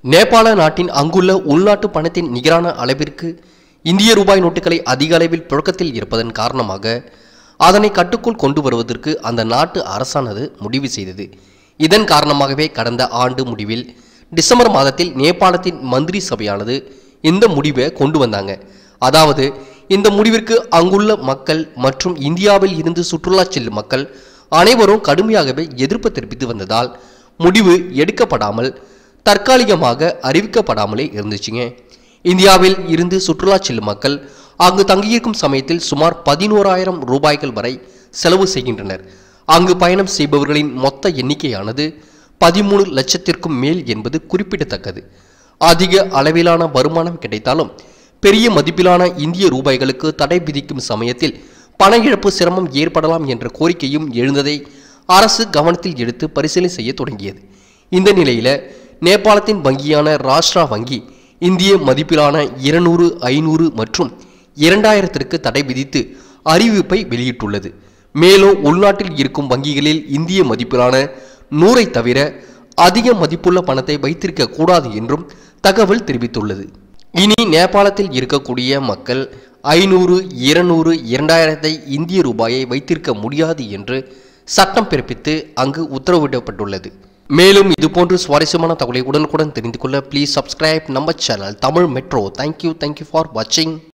நேபாள நாட்டின் அங்குள்ள உள்நாட்டு பணத்தின் நிகரான அளவிற்கு இந்திய ரூபாய் நோட்டுகளை அதிக அளவில் புழக்கத்தில் இருப்பதன் காரணமாக அதனை கட்டுக்குள் கொண்டு வருவதற்கு அந்த நாட்டு அரசானது முடிவு செய்தது. இதன் காரணமாகவே கடந்த ஆண்டு முடிவில் டிசம்பர் மாதத்தில் நேபாளத்தின் மந்திரி சபையானது இந்த முடிவை கொண்டு வந்தாங்க. அதாவது இந்த முடிவிற்கு அங்குள்ள மக்கள் மற்றும் இந்தியாவில் இருந்து சுற்றுலா செல்லும் மக்கள் அனைவரும் கடுமையாகவே எதிர்ப்பு தெரிவித்து வந்ததால் முடிவு எடுக்கப்படாமல் தற்காலிகமாக அறிவிக்கப்படாமலே இருந்துச்சுங்க. இந்தியாவில் இருந்து சுற்றுலா செல்லும் மக்கள் அங்கு தங்கியிருக்கும் சமயத்தில் சுமார் 11,000 ரூபாய்கள் வரை செலவு செய்கின்றனர். அங்கு பயணம் செய்பவர்களின் மொத்த எண்ணிக்கையானது 13 லட்சத்திற்கும் மேல் என்பது குறிப்பிடத்தக்கது. அதிக அளவிலான வருமானம் கிடைத்தாலும் பெரிய மதிப்பிலான இந்திய ரூபாய்களுக்கு தடை விதிக்கும் சமயத்தில் பண இழப்பு சிரமம் ஏற்படலாம் என்ற கோரிக்கையும் எழுந்ததை அரசு கவனத்தில் எடுத்து பரிசீலனை செய்ய தொடங்கியது. இந்த நிலையில நேபாளத்தின் வங்கியான ராஷ்டிரா வங்கி இந்திய மதிப்பிலான 200, 500 மற்றும் 2000ற்கு தடை விதித்து அறிவிப்பை வெளியிட்டுள்ளது. மேலும் உள்நாட்டில் இருக்கும் வங்கிகளில் இந்திய மதிப்பிலான 100ஐ தவிர அதிக மதிப்புள்ள பணத்தை வைத்திருக்க கூடாது என்றும் தகவல் தெரிவித்துள்ளது. இனி நேபாளத்தில் இருக்கக்கூடிய மக்கள் 500, 200, 2000 இந்திய ரூபாயை வைத்திருக்க முடியாது என்று சட்டம் பிறப்பித்து அங்கு உத்தரவிடப்பட்டுள்ளது. மேலும் இதுபோன்று சுவாரஸ்யமான தகவலை உடனுக்குடன் தெரிந்து கொள்ள ப்ளீஸ் சப்ஸ்கிரைப் நம்ம channel Tamil metro. Thank you for வாட்சிங்.